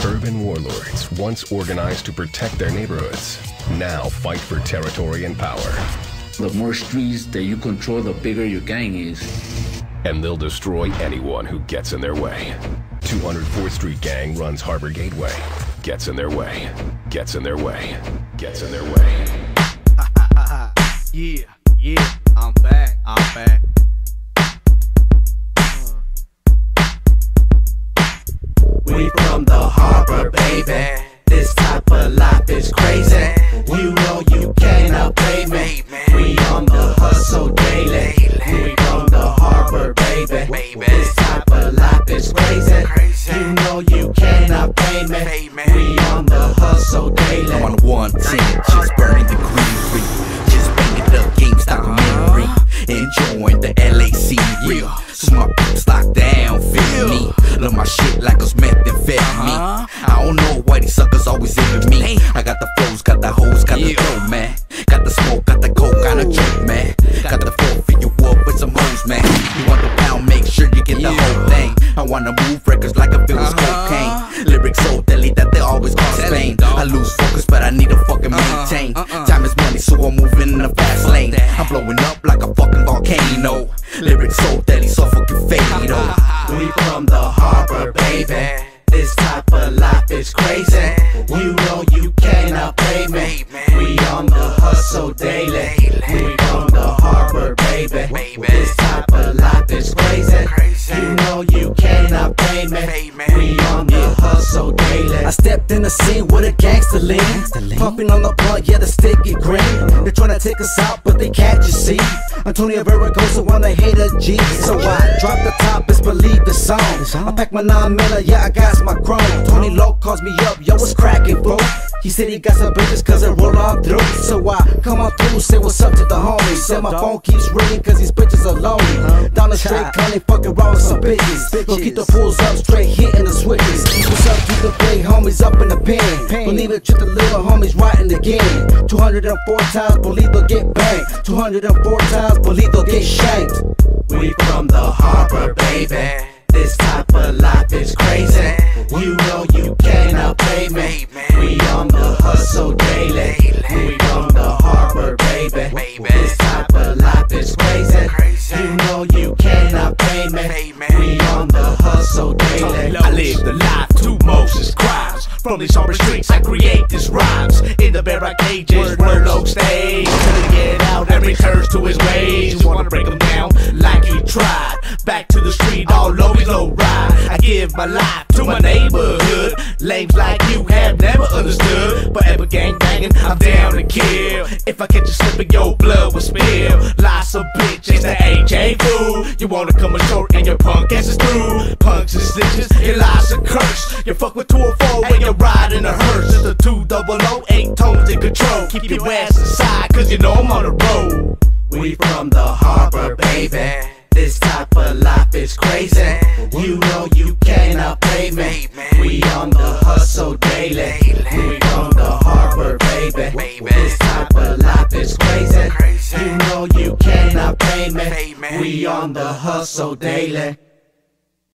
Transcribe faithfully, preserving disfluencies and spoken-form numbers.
Urban warlords, once organized to protect their neighborhoods, now fight for territory and power. The more streets that you control, the bigger your gang is. And they'll destroy anyone who gets in their way. two hundred fourth Street Gang runs Harbor Gateway. Gets in their way. Gets in their way. Gets in their way. Yeah, yeah, I'm back, I'm back. We from the harbor, baby. This type of life is crazy. You know you cannot pay me. We on the hustle daily. We from the harbor, baby. This type of life is crazy. You know you cannot pay me. We on the hustle daily. I'm on the one ten, just burning the greenery. Just banging up games documentary. Enjoying the L A scenery. So my peeps locked down, feel me. Love my shit like it's methamphetamine. I don't know why these suckers always into me. I got the flows, got the hoes, got the flow, man. Got the smoke, got the coke, got a joke, man. Got the four for you up with some hoes, man. You want the pound, make sure you get the whole thing. I wanna move records like if it was cocaine. Lyrics so deadly that they always cause pain. I lose focus, but I need to fucking maintain. Time is money, so I'm moving in a fast lane. I'm blowing up like a fucking volcano. Lyrics so deadly, so fucking fatal. We from the harbor, baby. This type of life is crazy. You know you cannot pay me. We on the hustle daily. We from the harbor, baby. This type of life is crazy. You know you cannot pay me. We on the hustle daily. I stepped in the scene with a gangster lean. Puffing on the blunt, yeah, the sticky green. They're trying to take us out, but they can't, you see. Antonio Veracruz when they hate a G. So I drop the top, best believe the song. I pack my nine miller, yeah, I got my chrome. Tony Low calls me up, yo, what's cracking, bro? He said he got some bitches cause it roll on through. So I come on through, say what's up to the homies. Said my phone keeps ringing cause these bitches are lonely. Down the straight county, fucking around with some bitches. Go keep the pulls up, straight hitting the switches. What's up, keep the big homies up in the pen. Don't even treat the little homies right in the game. two hundred four times, believe they'll get banged. two hundred four times, believe they'll get shanked. We from the harbor, baby. This type of life is crazy. You know you cannot pay me. We on the hustle daily. We from the harbor, baby. This type of life is crazy. You know you cannot pay me. We on the hustle daily. I live the life to Moses crimes. From these harbor streets I create these rhymes. In the barricades, word oak stage. Till he get out and returns to his ways. You wanna break him down like he tried. Back to the street, all over low ride. I give my life to my neighborhood. Lames like you have never understood. Forever gang banging, I'm down to kill. If I catch you slipping, your blood will spill. Lots of bitches, the A J fool. You wanna come ashore and your punk ass is through. Punks and snitches, your lies a curse. You fuck with two oh four when you ride in a hearse. It's the two double O, eight tones in control. Keep your ass inside, cause you know I'm on the road. We from the harbor, baby. This type of life is crazy. You know you cannot pay me. We on the hustle daily. We from the harbor, baby. This type of life is crazy. You know you cannot pay me. We on the hustle daily.